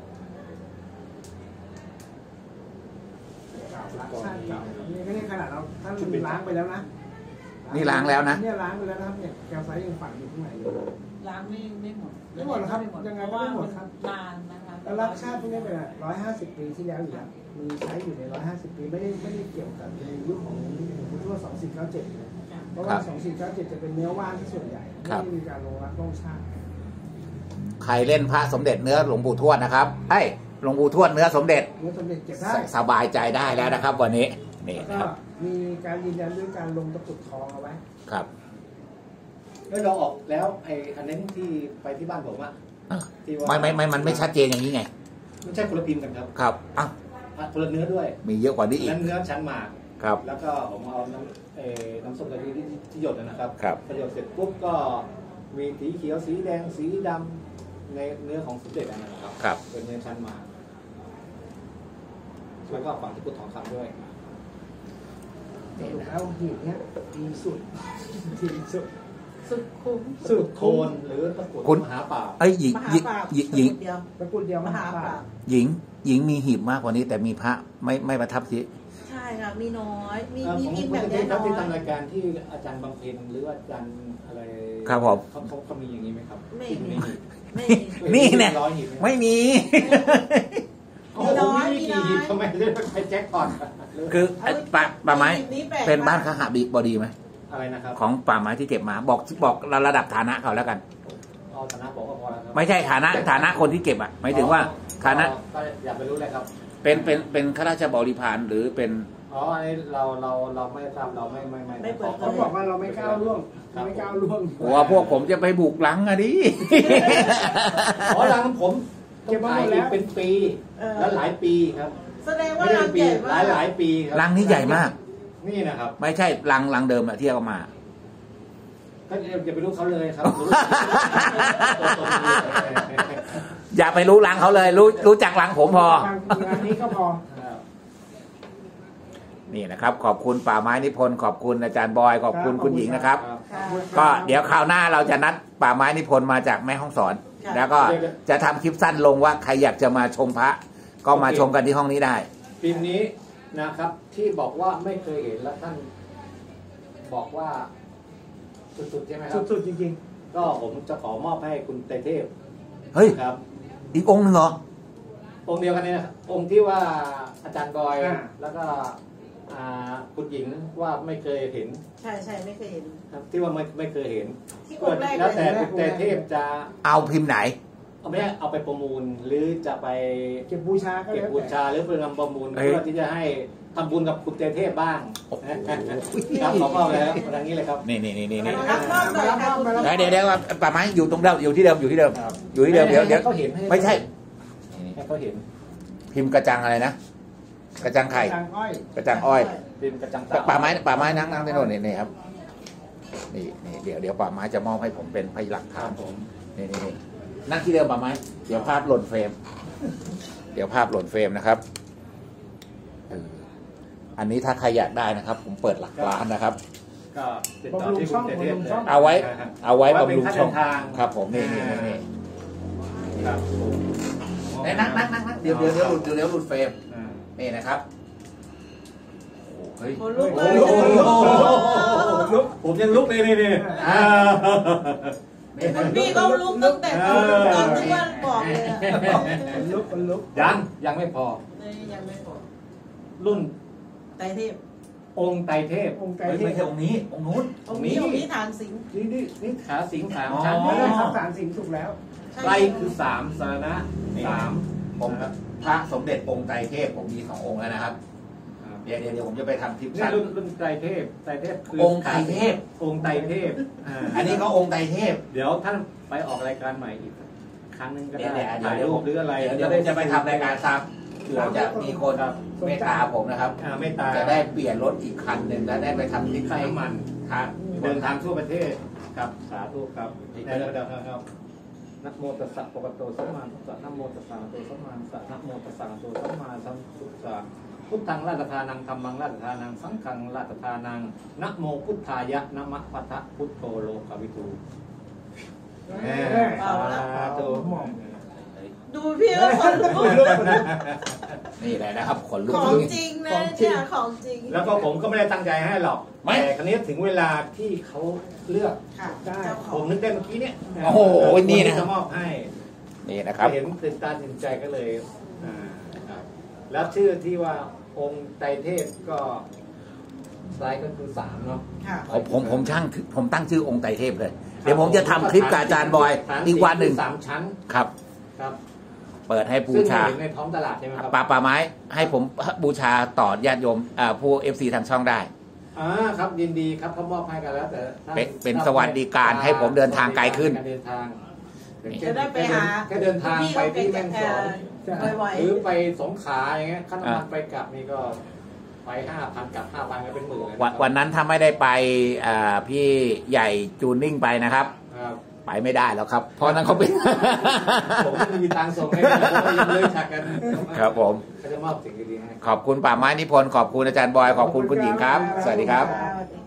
เก่ารักชาติเก่านี่ก็นี่ขนาดเราท่านล้างไปแล้วนะนี่ล้างแล้วนะเนี่ยล้างไปแล้วนะครับเนี่ยแคลไซต์ยังฝังอยู่ข้างในอยู่ล้างไม่หมดไม่หมดหรอกครับยังไงก็ไม่หมดครับนานนะคะแล้วรักชาติพวกนี้เป็น150 ปีที่แล้วอยู่แล้วมีใช้อยู่ใน150 ปีไม่ได้เกี่ยวกับในยุคของหลวงปู่ทวด2497เพราะว่า2497จะเป็นเนื้อว่านที่ส่วนใหญ่ไม่ได้มีการลงรักลงชาติใครเล่นพระสมเด็จเนื้อหลวงปู่ทวดนะครับหลวงปู่ทวดเนื้อสมเด็จเนื้อสมเด็จเก็บได้สบายใจได้แล้วนะครับ วันนี้นี่แล้วนะก็ครับมีการยืนยันด้วยการลงตะกรุดทองเอาไว้ครับแล้วเราออกแล้วไอ้อันนั้นที่ไปที่บ้านผมอะอ่ะที่ว่าไม่มันไม่ชัดเจนอย่างนี้ไงไม่ใช่คนละพิมพ์กันครับครับคนละเนื้อด้วยมีเยอะกว่านี้อีกนั้นเนื้อชั้นหมากครับแล้วก็ผมเอาน้ำส้มกะทิที่หยดนะครับครับพอหยดเสร็จปุ๊บก็มีสีเขียวสีแดงสีดำในเนื้อของสมเด็จนะครับครับเป็นเนื้อชั้นหมากแล้วก็ฝังที่กุดทองคำด้วยสรุปแล้วหีบเนี้ยดีสุดดีสุดสุดคุ้มสุดโคนหรือตะกรุดคุณมหาป่าบหญิงมหาหญิงปราบหญิงเดียวตะกรุดเดียวมมหาหาปปราราบบหญิงมีหีบมากกว่านี้ แต่มีพระไม่ประทับที่ใช่ค่ะมีน้อยมีของพิมพ์คุแบณบเทนี้พครับน้อที่ยทำรายการที่อาจารย์บำเพ็ญหรือว่าอาจารย์อะไรครับผมเขามีอย่างนี้ไหมครับไม่ที่มีไม่ไม่มีนี่เนี่ยร้อยหีบไหมไม่มีโอ้โหมีกี่หีบทำไมเรียกไปแจ็คพอตคือป่าไม้นี่แปลกเป็นบ้านมกขหบดีไหมอะไรนะครับของป่าไม้ที่เก็บมาบอกระดับฐานะเขาแล้วกันเอาฐานะบอกก็พอแล้วครับไม่ใช่ฐานะคนที่เก็บหมายถึงว่าฐานะก็อย่าไปรู้เลยครับเป็นข้าราชบริพารหรือเป็นอ๋ออันนี้เราไม่ทราบเราไม่เขาบอกว่าเราไม่ก้าวล่วงไม่ก้าวล่วงว่าพวกผมจะไปบุกหลังอะดิอ๋อหลังผมเก็บมาหมดแล้วเป็นปีแล้วหลายปีครับแสดงว่าไม่เราได้ปีเก่งหมาลาก ยปีครับหลังนี้ใหญ่มากนี่นะครับไม่ใช่ลังเดิมอะที่เอามาก็อย่าไปรู้เขาเลยครับรู้อย่าไปรู้ลังเขาเลย รู้จักลังผมพองานนี้ก็พอนี่นะครับ ขอบคุณป่าไม้นิพนธ์ขอบคุณอาจารย์บอยขอบคุณคุณหญิงนะครับค่ะก็เดี๋ยวคราวหน้าเราจะนัดป่าไม้นิพนธ์มาจากแม่ฮ่องสอนค่ะแล้วก็จะทำคลิปสั้นลงว่าใครอยากจะมาชมพระ ก็มาชมกันที่ห้องนี้ได้ปีนี้นะครับที่บอกว่าไม่เคยเห็นแล้วท่านบอกว่าสุดๆใช่ไหมครับสุดๆจริงก็ผมจะขอมอบให้คุณเตเทพเฮ้ยครับอีกองค์หนึ่งเหรอองค์เดียวกันเนี่ยนะครับองค์ที่ว่าอาจารย์บอยแล้วก็คุณหญิงว่าไม่เคยเห็นใช่ไม่เคยเห็นครับที่ว่าไม่เคยเห็นที่องค์แรกแล้วเลแต่ยคุณเตเทพจะเอาพิมพ์ไหนเอาไม่ได้เอาไปประมูลหรือจะไปๆ เก็บบูชาก็เก็บแล้วบูแต่ชาหรือเป็นำประมูลเฮ้ยเพื่อที่จะให้ทำบุญกับคุณเตเทพบ้างโอ้โหครับขอมอบเลยครับทางนี้เลยครับนี่รับมอบหน่อยค่ะคุณเดี๋ยวป่าไม้อยู่ตรงเดิมอยู่ที่เดิมอยู่ที่เดิมครับอยู่ที่เดิมเดี๋ยวให้เขาเห็นไม่ใช่ให้เขาเห็นพิมพ์กระจังอะไรนะกระจังไข่จางอ้อยกระจังอ้อยเป็นกระจังป่าไม้นั่งที่โน่นนี่ครับนี่เดี๋ยวป่าไม้จะมอบให้ผมเป็นพยานหลักครัฐาบนผมนี่นั่งที่เดิมป่าไม้เดี๋ยวภาพหล่นเฟรมนะครับอันนี้ถ้าใครอยากได้นะครับ ผมเปิดหลักล้านนะครับก็ติดต่อที่คุณเตเทพเลยเอาไว้บำรุงช่องเป็นค่าเดินทางครับผมนี่ครับผมนั่งเดี๋ยวหลุดเฟรมนี่นะครับโอ้โหเฮ้ยโอ้ลูกโอ้โหลุกผมยังลุกเลยนี่คุณพี่เขาลุกตั้งแต่ตอนที่ว่าบอกเลยอะคนลุกยังไม่พอเลยยังไม่พอรุ่นไตรเทพองค์ไตรเทพองค์ไกไม่ใช่องค์นี้องค์นู้นองค์นี้ฐานสิงห์นี่ขาสิงสามชั้นไม่ได้ทับสารสิงถูกแล้วไตรคือสามสาระสามผมพระสมเด็จองค์ไตรเทพผมมี2 องค์แล้วนะครับเดี๋ยวผมจะไปทำคลิปนี่สั้นรุ่นไตรเทพคือองค์ไตรเทพองค์ไตรเทพอันนี้ก็องค์ไตรเทพเดี๋ยวท่านไปออกรายการใหม่อีกครั้งหนึงก็ได้เดี๋ยวถ่ายรูปหรืออะไรเดี๋ยวผมจะไปทำรายการซ้ำเผื่อจะมีคนเมตตาผมนะครับไม่ตาจะได้เปลี่ยนรถอีกคันหนึ่งแล้วได้ไปทำคลิปค่าให้น้ำมันทางเดินทางทั่วประเทศครับสาธุครับได้แล้วครับนะโมตัสสะปะกะโตสัมมาสัมพุทธัสสะนะโมตัสสะโตสัมมาสัมพุทธัสสะนะโมตัสสะโตสัมมาสัมพุทธัสสะพุทธังราชทานังธัมมังราชทานังสังฆังราชทานังนะโมพุทธายะนะมะพัทธะพุทโธโลกวิทูสาธุดูพี่ว่าคนลุกนี่แหละนะครับขนลุกของจริงนะเนี่ยของจริงแล้วก็ผมก็ไม่ได้ตั้งใจให้หรอกแต่ครั้นี้ถึงเวลาที่เขาเลือกค่ะได้เจ้าขผองมนึกได้เมื่อกี้เนี่ยโอ้โหนี่นะจะมอบให้นี่นะครับเห็นตื่นตาตื่นใจก็เลยครับแล้วชื่อที่ว่าองค์ไตรเทพก็ไตรก็คือ3เนาะค่ะผมตั้งชื่อองค์ไตรเทพเลย เดี๋ยวผมจะทำคลิปกับอาจารย์บอยอีกวันหนึ่ง 3 ชั้นครับครับเปิดให้บูซึ่งชาเห็นในท้องตลาดใช่ไหมครับป่าไม้ให้ผมบูชาต่อญาติโยมผู้ FC ทางช่องได้ครับยินดีครับเขามอบให้กันแล้วแต่ท่านเป็นสวัสดิการให้ผมเดินทางไกลขึ้นการเดินทางจะได้ไปหาแค่เดินทางไปที่แม่ฮ่องสอนไวหรือไปสงขลาอย่างเงี้ยค่าน้ำมันไปกลับนี่ก็ไป 5,000 กลับ 5,000 ก็เป็นหมื่นเลยนะครับวันนั้นถ้าไม่ได้ไปพี่ใหญ่จูนนิ่งไปนะครับครับไปไม่ได้แล้วครับ เพราะนั้นเขาเป็นผมไม่มีตังค์ส่งให้เลยผมก็ยังเลยชักกันครับผมเขาจะมอบสิ่งดีๆให้ขอบคุณป่าไม้นิพนธ์ขอบคุณอาจารย์บอย ขอบคุณคุณหญิงครับ สวัสดีครับๆ